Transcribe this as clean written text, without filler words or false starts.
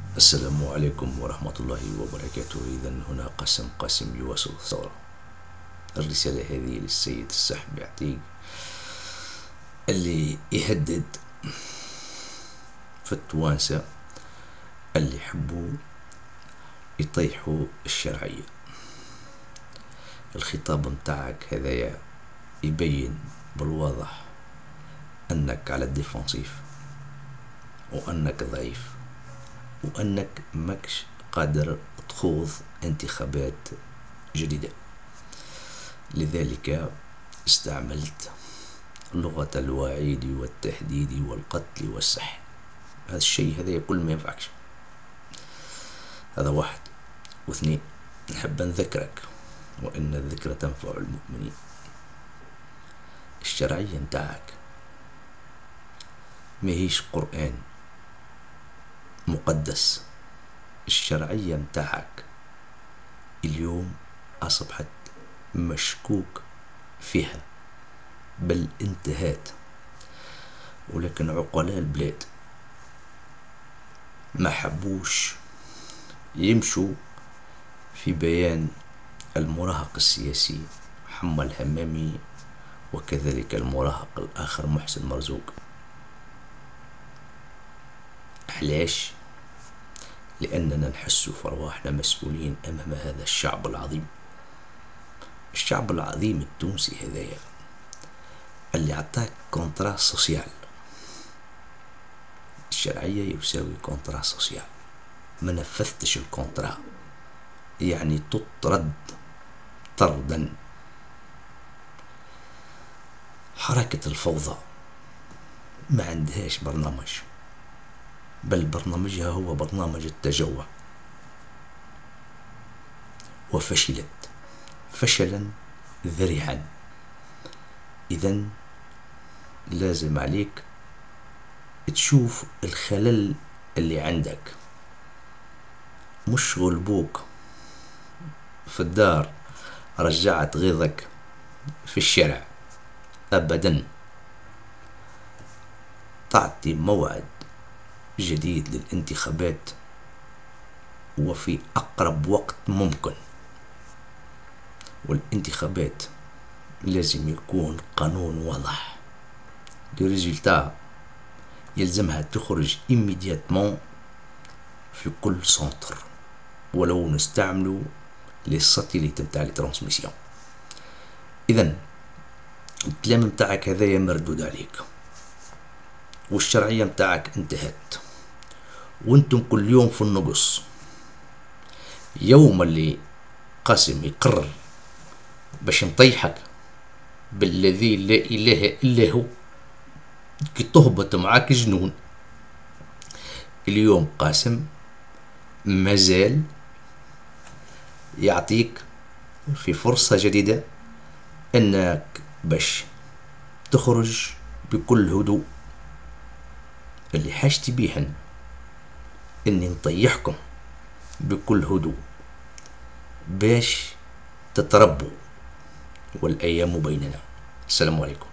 السلام عليكم ورحمة الله وبركاته. إذا هنا قاسم يواصل الثورة. الرسالة هذه للسيد السحب يعطيك اللي يهدد في التوانسة اللي يحبوا يطيحوا الشرعية. الخطاب متاعك هذايا يبين بالواضح أنك على الديفونسيف وأنك ضعيف وأنك ماكش قادر تخوض انتخابات جديدة. لذلك استعملت لغة الوعيد والتهديد والقتل والسحل. هذا الشيء هذا كل ما ينفعكش. هذا واحد. واثنين، نحب نذكرك وإن الذكرى تنفع المؤمنين. الشرعية متاعك ماهيش قرآن مقدس. الشرعية متاعك اليوم أصبحت مشكوك فيها، بل انتهت. ولكن عقلاء البلاد ما حبوش يمشوا في بيان المراهق السياسي حمى الهمامي وكذلك المراهق الآخر محسن مرزوق. علاش؟ لأننا نحس في رواحنا مسؤولين أمام هذا الشعب العظيم. الشعب العظيم التونسي هذايا اللي عطاك كونترا سوسيال. الشرعية يساوي كونترا سوسيال. ما نفذتش الكونترا يعني تطرد طردا. حركة الفوضى ما عندهاش برنامج، بل برنامجها هو برنامج التجوع، وفشلت فشلا ذريعا. إذن لازم عليك تشوف الخلل اللي عندك، مش غلبوك في الدار رجعت غيظك في الشارع أبدا. تعطي موعد جديد للانتخابات وفي أقرب وقت ممكن. والانتخابات لازم يكون قانون واضح. الريزلتا يلزمها تخرج immédiatement في كل سنتر، ولو نستعملوا لي ساتيليت متاع لي ترانسميسيون. إذن الكلام متاعك هذايا مردود عليك، والشرعية متاعك انتهت، وانتم كل يوم في النقص. يوم اللي قاسم يقرر باش نطيحك بالذي لا إله إلا هو كي تهبط معاك جنون. اليوم قاسم مازال يعطيك في فرصة جديدة انك باش تخرج بكل هدوء. اللي حاجتي بيهن اني نطيحكم بكل هدوء باش تتربوا، والايام بيننا. السلام عليكم.